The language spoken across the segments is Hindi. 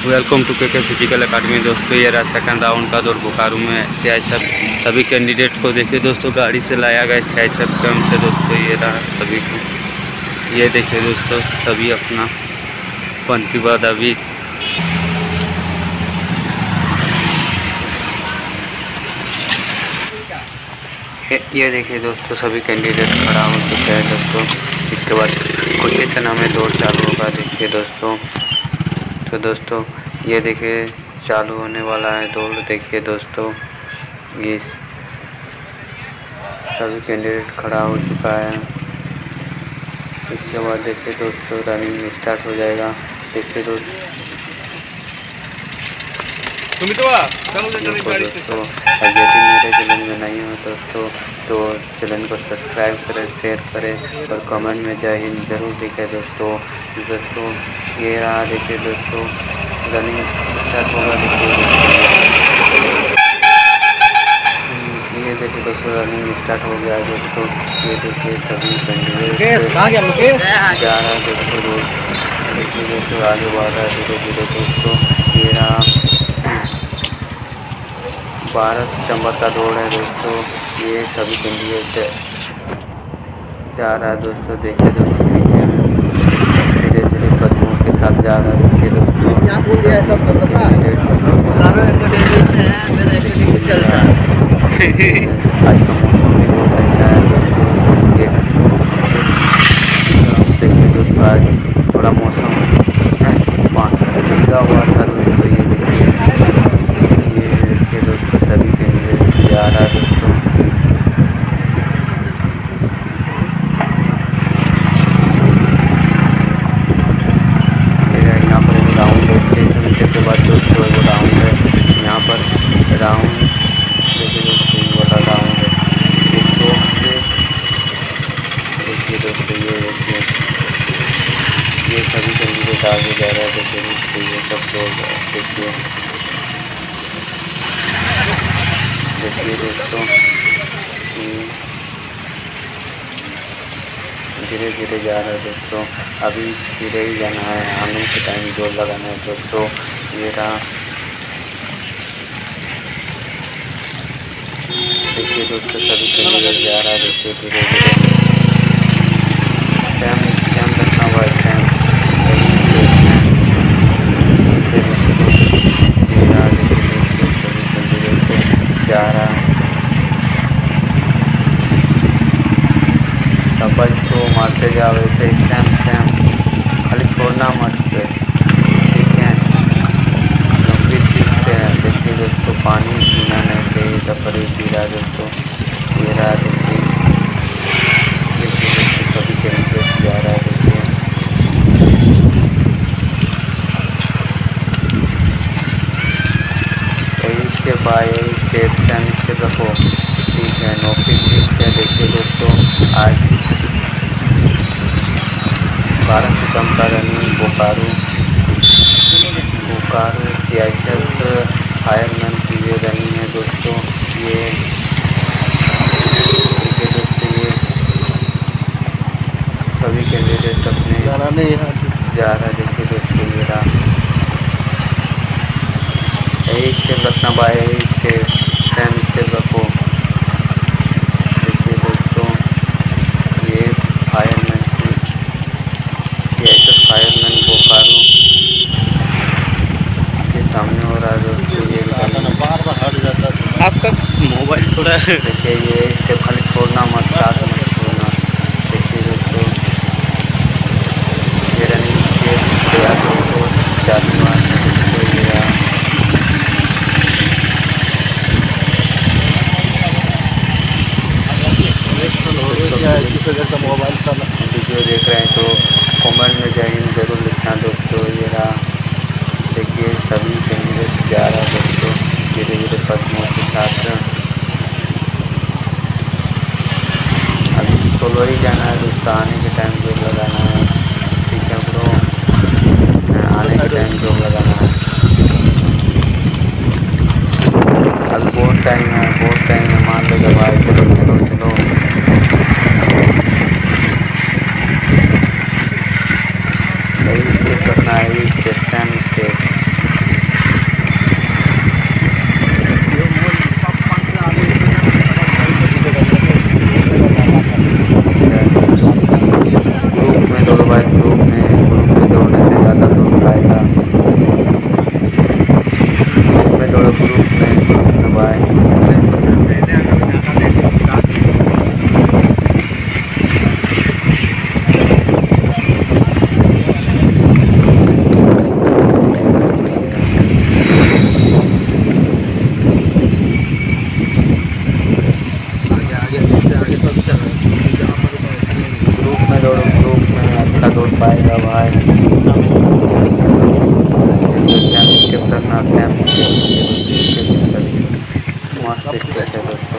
Welcome to K physical academy. दोस्तों ये रहा सेकंड राउंड का दौर बोकारो में। सीआईएसएफ सभी कैंडिडेट को देखिए दोस्तों, गाड़ी से लाया गया सीआईएसएफ कैंप से। दोस्तों ये रहा सभी को, ये देखिए दोस्तों सभी अपना पंक्तिबद्ध अभी ये देखिए दोस्तों सभी कैंडिडेट खड़ा हो चुके हैं दोस्तों। इसके बाद कुछ ही समय में दौड़ चालू होगा। देखिए दोस्तों, तो दोस्तों ये देखिए चालू होने वाला है दौड़। देखिए दोस्तों ये सभी कैंडिडेट खड़ा हो चुका है। इसके बाद देखिए दोस्तों रनिंग स्टार्ट हो जाएगा। देखिए दोस्तों दोस्तों यदि मेरे चैनल में नहीं हो दोस्तों तो चैनल को सब्सक्राइब करें, शेयर करें और कमेंट में जय हिंद जरूर लिखें दोस्तों। ये रहा देखिए दोस्तों रनिंग स्टार्ट होगा। ये देखिए दोस्तों रनिंग स्टार्ट हो गया है दोस्तों। ये देखिए सभी कैंडिडेट जा रहा है दोस्तों। देखिए दोस्तों आगे बढ़ रहा है धीरे धीरे दोस्तों। ये रहा 12 सितंबर का दौड़ है दोस्तों। ये सभी कैंडिडेट जा रहा है दोस्तों। देखिए दोस्तों पीछे धीरे धीरे कदमों के साथ जा रहा है। देखिए दोस्तों आज का मौसम भी बहुत अच्छा है दोस्तों। ये देखिए दोस्तों आज थोड़ा मौसम भीगा हुआ था दोस्तों। ये देखिए दोस्तों सभी कैंडिडेट जा रहा है दोस्तों। यहाँ पर एक राउंड है 600 मीटर के बाद दोस्तों वो राउंड है। यहाँ पर राउंड देखिए दोस्तों ये वाला राउंड है। ये चौक से देखिए दोस्तों ये देखिए ये सभी कैंडिडेट आगे जा रहा है। देखिए दोस्तों ये सब लोग देखिए दोस्तों ये धीरे धीरे जा रहा है दोस्तों। अभी धीरे ही जाना है, आने के टाइम जोर लगाना है दोस्तों। ये रहा देखिए दोस्तों सभी कैंडिडेट जा रहा है। देखिए धीरे धीरे सैम रखना हुआ है, सैम यही स्टेट है। ठीक है दोस्तों ये रहा देखिए दोस्तों सभी कैंडिडेट जा रहा है। सपज को मारते जाओ ऐसे ही सैम खाली छोड़ना मत से, ठीक है। नौकरी फिक्स है। देखिए दोस्तों पानी पीना नहीं चाहिए तो पर पी रहा दोस्तों। ये रहा देखिए दोस्तों सभी कैंडिडेट जा रहा है। देखिए यही स्टेप आए, यही स्टेप सैम स्टेप रखो, ठीक है। नौकरी फिक्स है। देखिए दोस्तों आज 12 सितंबर का रनिंग बोकारो सीआईएसएफ फायरमैन की ये रनिंग है दोस्तों। ये देखिए दोस्तों ये सभी कैंडिडेट अपने जा रहा है। देखिए दोस्तों ये रहा यही स्टेप रखना भाई, यही स्टेप सैम स्टेप रखो। देखिए दोस्तों ये फायरमैन की सीआईएसएफ फायरमैन बोकारो के सामने हो रहा है दोस्तों। ये हट जाता है आपका मोबाइल थोड़ा। देखिए ये स्टेप खाली छोड़ना मत, साथ में छोड़ना। देखिए दोस्तों ये रनिंग से गया दोस्तों चालू हुआ है दोस्तों। ये का मोबाइल वीडियो देख रहे हैं तो कमेंट में जय हिंद जरूर लिखना दोस्तों। ये रहा देखिए सभी कैंडिडेट जा रहा है दोस्तों धीरे धीरे कदमों के साथ। अभी सोलो ही जाना है दोस्तों, आने के टाइम जोर लगाना है, ठीक है ब्रो। आने के टाइम जोर लगाना है। अभी बहुत टाइम है मान लो भाई। चलो यही स्टेप रखना है, यही स्टेप सैम स्टेप। रखना। सेम स्टेप इसका भी मस्त स्टेप है दोस्तों।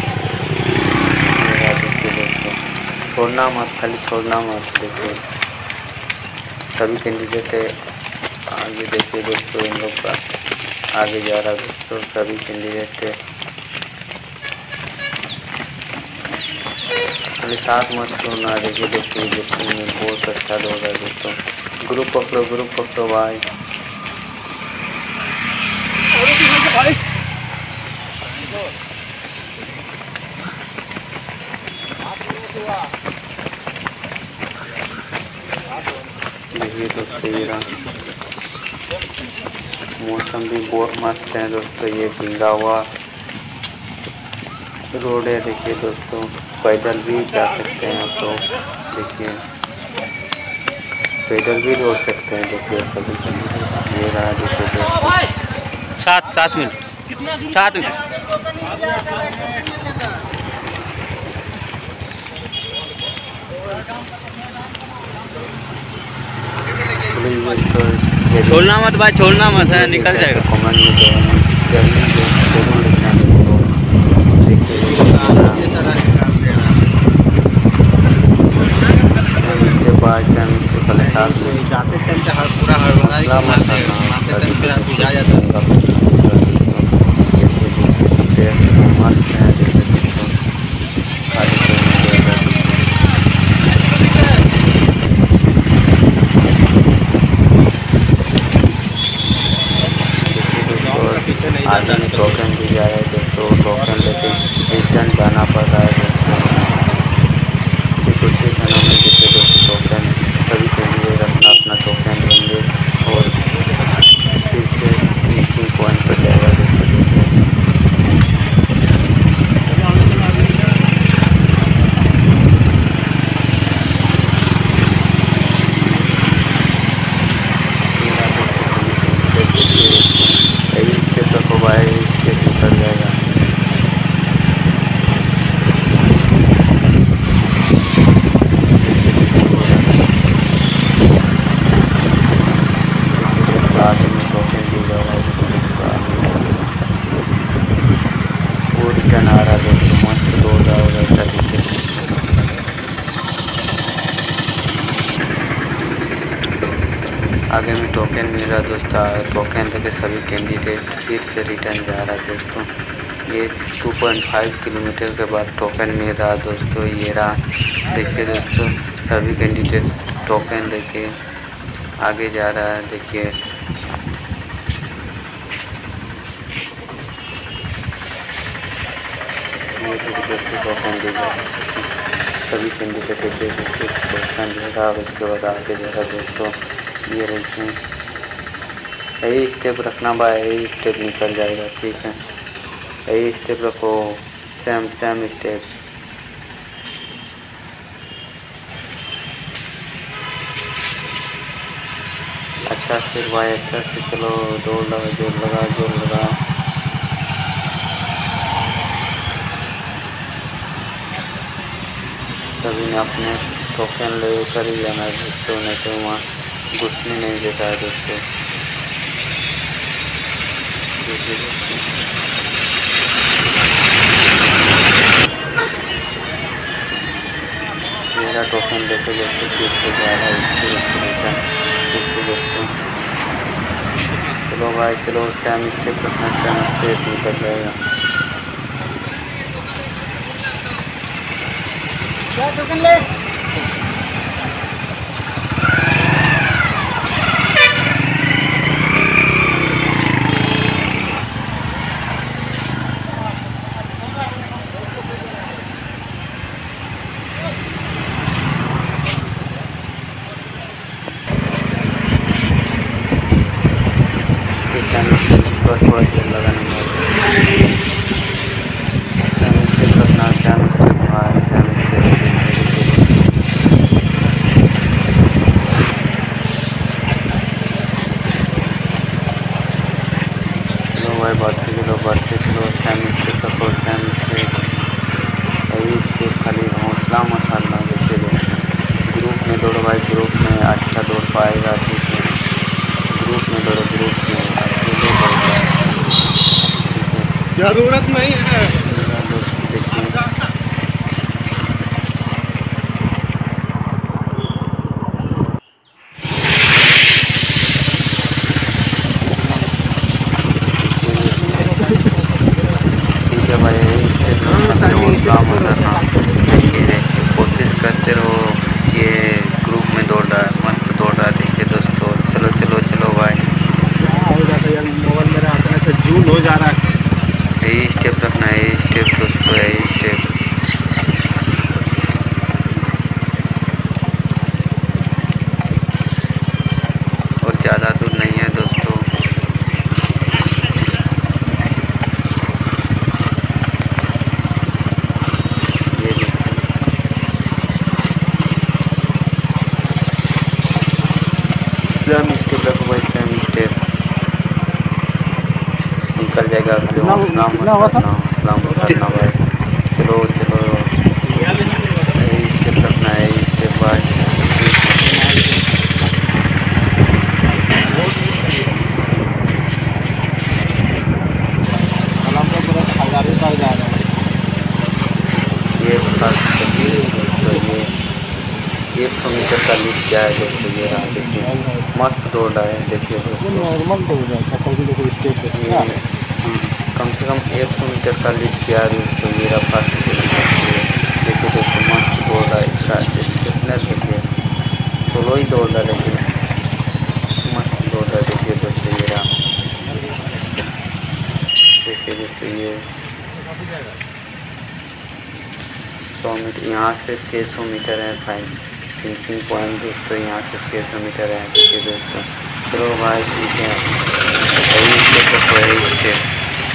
देखिए दोस्तों, छोड़ना मत, खाली छोड़ना मत। देखिए सभी कैंडिडेट आगे, देखिए दोस्तों इन लोग का आगे जा रहा है दोस्तों। सभी कैंडिडेट खाली साथ मत छोड़ना। देखिए दोस्तों देखने में बहुत अच्छा लग रहा है दोस्तों। ग्रुप पकड़ो भाई। देखिए दोस्तों ये रहा, मौसम भी बहुत मस्त है दोस्तों। ये भींगा हुआ रोड है। देखिए दोस्तों पैदल भी जा सकते हैं आप तो। देखिए पैदल भी दौड़ सकते हैं। देखिए सभी ये रहा। देखिए दोस्तों 7 मिनट 7 मिनट। छोड़ना मत भाई, छोड़ना मत है, निकल जाएगा। कमेंट में जरूर लिखना दोस्तों। देखिए इसके बाद से हम इसके पहले साथ में जाते टाइम पूरा हड़बड़ा मस्त है। आगे में टोकन भी जा रहा है दोस्तों। टोकन लेके रिटर्न जाना पड़ रहा है दोस्तों। कुछ ही क्षणों में देखिए दोस्तों टोकन सभी कैंडिडेट अपना टोकन लेंगे और फिर से फिनिशिंग पॉइंट पर जाएगा दोस्तों। यही स्टेप रखो भाई, स्टेप निकल जाएगा। वो रिटर्न आ रहा दोस्तों, मस्त दौड़ रहा होगा ऐसा देखिए। आगे में टोकन मिल रहा दोस्तों। टोकन लेके सभी कैंडिडेट फिर से रिटर्न जा रहा है दोस्तों। ये 2.5 किलोमीटर के बाद टोकन मिल रहा दोस्तों। ये रहा, देखिए दोस्तों सभी कैंडिडेट टोकन लेके आगे जा रहा है। देखिए दोस्तों टोकन दे रहा सभी कैंडिडेट टोकन दे रहा। उसके बाद आगे जा रहा दोस्तों। ये देखिए यही स्टेप रखना भाई, यही स्टेप निकल जाएगा। ठीक है, यही स्टेप रखो, सेम स्टेप। अच्छा से भाई, अच्छा से चलो। जोर लगा। सभी ने अपने टोकन ले कर ही जाना है दोस्तों, नहीं तो वहाँ घुसने नहीं देता है दोस्तों। मेरा टोकन लेके दोस्तों फिर से जा रहा है इसके दोस्तों। चलो भाई चलो, सेम स्टेप रखना, सेम स्टेप निकल जाएगा। टोकन ले। थोड़ा तेल लगाना है। सेम स्टेप रखना, सेम स्टेप भाई, सेम स्टेप। चलो भाई बढ़ते चलो, सेम स्टेप रखो, सेम स्टेप। यही स्टेप, खाली हौसला मत हारना। देखिए ग्रुप में दौड़ो भाई, ग्रुप में अच्छा दौड़ पाएगा। ठीक है, ग्रुप में दौड़ो, ग्रुप में अकेले जरूरत नहीं है दोस्तों। देखिए ठीक है भाई, यही स्टेप अपने हौसला मत रखना। देखिए कोशिश करते रहो। ये ग्रुप में दौड़ रहा है, मस्त दौड़ रहा है। देखिए दोस्तों, चलो चलो चलो भाई, हो जाता है यार, मोबाइल मेरा हाथ में जून हो जा रहा है। यही स्टेप रखना है, यही स्टेप दोस्तों, यही स्टेप। और ज़्यादा दूर नहीं है दोस्तों। ये सेम स्टेप रखो भाई, सेम स्टेप। निकल जाएगा। हौसला मत करना भाई। चलो चलो, यही स्टेप रखना है, यही स्टेप भाई। ठीक है, ये फर्स्ट करिए दोस्तों। ये 100 मीटर का लीड किया है दोस्तों। ये रहा, देखिए मस्त दौड़ रहा है। देखिए दोस्तों, ये कम से कम 100 मीटर का लीड किया है दोस्तों। ये रहा फर्स्ट किलोमीटर। देखिए दोस्तों, मस्त दौड़ रहा है। इसका स्टेपनेस देखिए, स्लो ही दौड़ रहा है लेकिन मस्त दौड़ रहा है। देखिए दोस्तों, ये रहा। देखिए दोस्तों, ये 100 मीटर, यहाँ से 600 मीटर है फिनिशिंग पॉइंट दोस्तों। यहाँ से 600 मीटर है। देखिए दोस्तों, चलो भाई ठीक है, यही स्टेप तो यही स्टेप।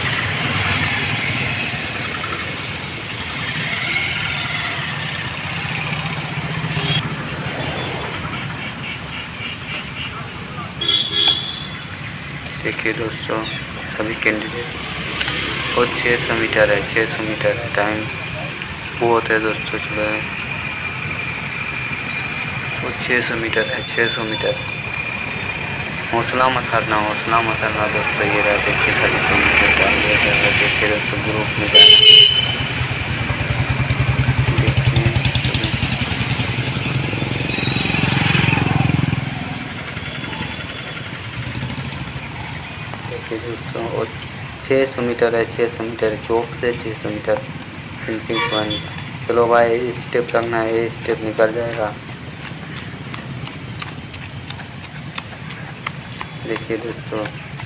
देखिए दोस्तों, सभी कैंडिडेट। और 600 मीटर है, 600 मीटर है। टाइम बहुत है दोस्तों। चलो, वो 600 मीटर है, 600 मीटर। हौसला मत हारना, हौसला मत हारना दोस्तों। ये रहा, देखिए सभी कैंडिडेट डाल दिया गया है। देखिए दोस्तों, ग्रुप में जाना। देखिए सभी, देखिए दोस्तों, और 600 मीटर है, 600 मीटर चौक से 600 मीटर फिनिशिंग पॉइंट। चलो भाई, इस स्टेप करना है, ये स्टेप निकल जाएगा। देखिए दोस्तों,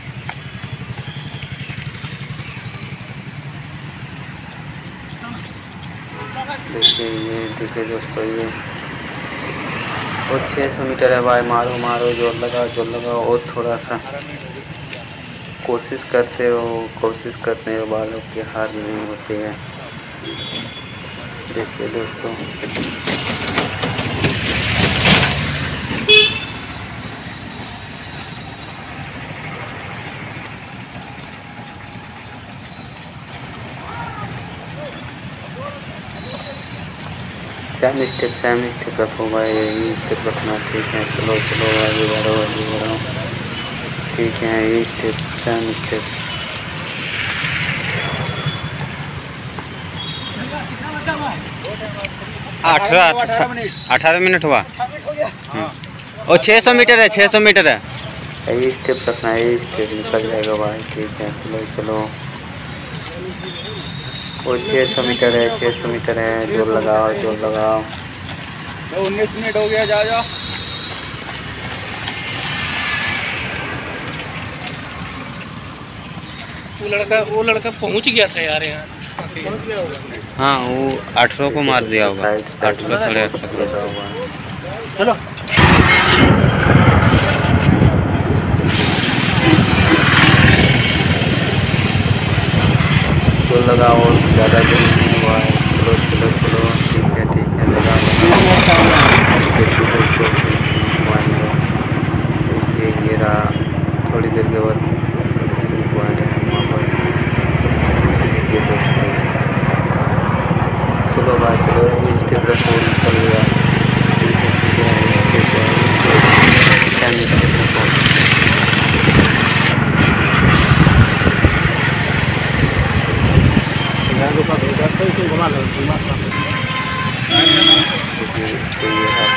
देखिए ये, देखिए दोस्तों, ये और 600 मीटर है भाई। मारो मारो, जोर लगाओ, जोर लगाओ। और थोड़ा सा कोशिश करते रहो, कोशिश करने वालों की हार नहीं होती है। देखिए दोस्तों, सेम स्टेप रखो भाई, यही स्टेप रखना। ठीक है, चलो चलो आगे बढ़ो, आगे बढ़ो। ठीक है, यही स्टेप, सेम स्टेप। अठारह मिनट हुआ। और 600 मीटर है, 600 मीटर है। यही स्टेप रखना है, यही स्टेप निकल जाएगा भाई। ठीक है, चलो चलो। और 600 मीटर है, 600 मीटर है। जोर लगाओ, जोर लगाओ। 19 मिनट हो गया, जा जा। वो लड़का पहुंच गया था यार यहाँ। हाँ, वो 18 को मार दिया होगा। 18 साढ़े 18 को। चलो, जोर लगाओ, और ज़्यादा जोर नहीं हुआ है। चलो चलो चलो, ठीक है लगाओ। देखिए दोस्तों, फिनिशिंग पॉइंट है। देखिए ये रहा, थोड़ी देर के बाद फिनिशिंग पॉइंट है वहाँ पर। देखिए दोस्तों, चलो भाई चलो, ये स्टेप रखो, निकल गया। ठीक है स्टेप रखो। देखिए दोस्तों ये है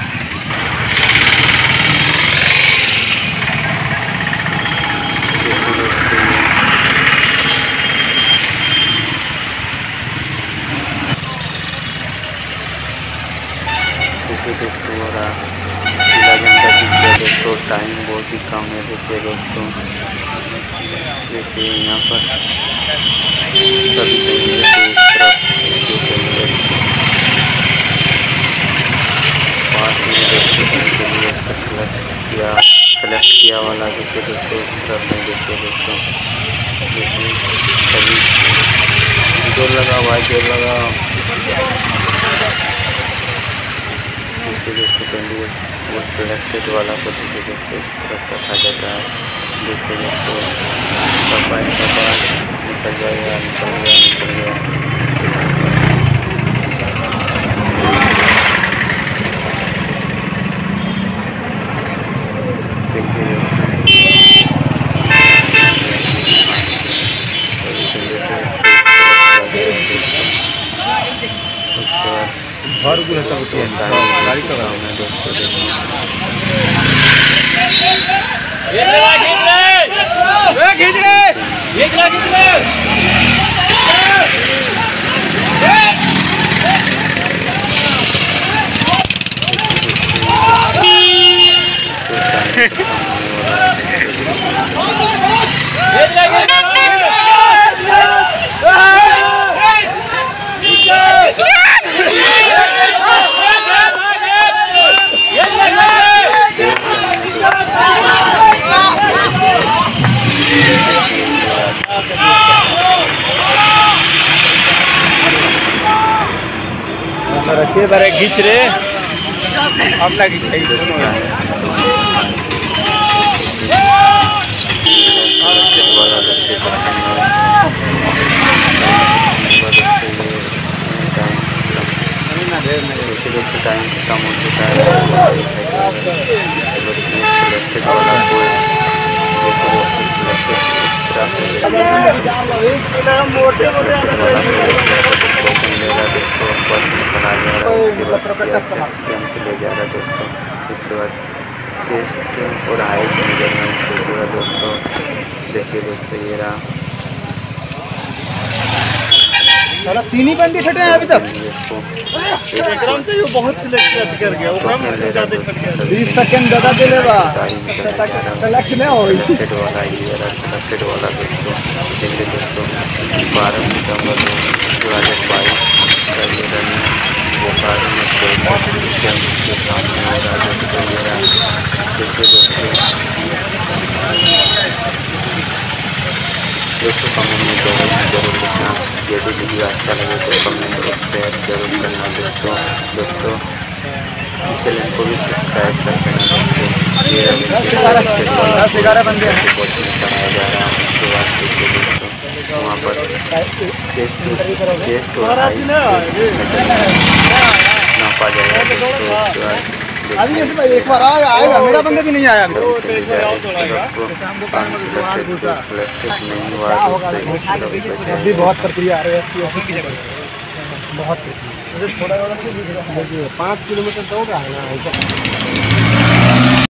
दोस्तों हो रहा 11 घंटा बीत गया दोस्तों, टाइम बहुत ही कम है। देखिए दोस्तों, देखिए यहाँ पर सभी कैमरे को उस तरफ जो कैमरे पास में देखने के लिए सेलेक्ट किया वाला देखिए दोस्तों इस तरफ में देखिए दोस्तों, देखिए सभी जोर लगा हुआ है, जोर लगा दोस्तों कैंडिडेट वो सिलेक्टेड वाला को देखिए दोस्तों इस तरफ रखा जाता है। देखिए दोस्तों शाबाश शाबाश, निकल जाएगा निकल गया निकल गया। देखिए दोस्तों सभी कैंडिडेट उसके बाद घर भी रहता होती है गाड़ी का काम है दोस्तों। देखिए रखिए बारे खींच रहे अपना खींच दोस्तों टाइम कम हो चुका है। सिलेक्टेड वाला को दोस्तों बस में चला जा रहा है, उसके बाद कैंप ले जा रहा है दोस्तों, उसके बाद चेस्ट और हाइट मेजरमेंट देखिएगा दोस्तों। देखिए दोस्तों ये रहा 3 ही बंदे छटे हैं अभी तक। एकदम से वो बहुत सिलेक्ट कर गया, वो 20 सेकंड ज़्यादा दे लेगा सेलेक्ट नहीं हो सिलेक्टेड वाला ये रहा सिलेक्टेड वाला दोस्तों। देखिए दोस्तों 12 सितंबर 2022 बोकारो में कैंप के सामने हो रहा दोस्तों ये रहा। देखिए दोस्तों कमेंट में जरूर लिखना, यदि वीडियो अच्छा लगे तो कमेंट और शेयर जरूर करना दोस्तों। चैनल को भी सब्सक्राइब कर देना दोस्तों। ये बंदे कोचिंग चलाया जा रहा है। उसके बाद देखिए दोस्तों वहाँ पर चेस्ट और हाइट नापा जाएगा दोस्तों। उसके बाद एक बार आएगा, मेरा बंदा भी नहीं आया सिलेक्टेड नहीं हुआ अभी बहुत प्रक्रिया आ रही है बहुत 5 किलोमीटर दौड़ रहा है ना।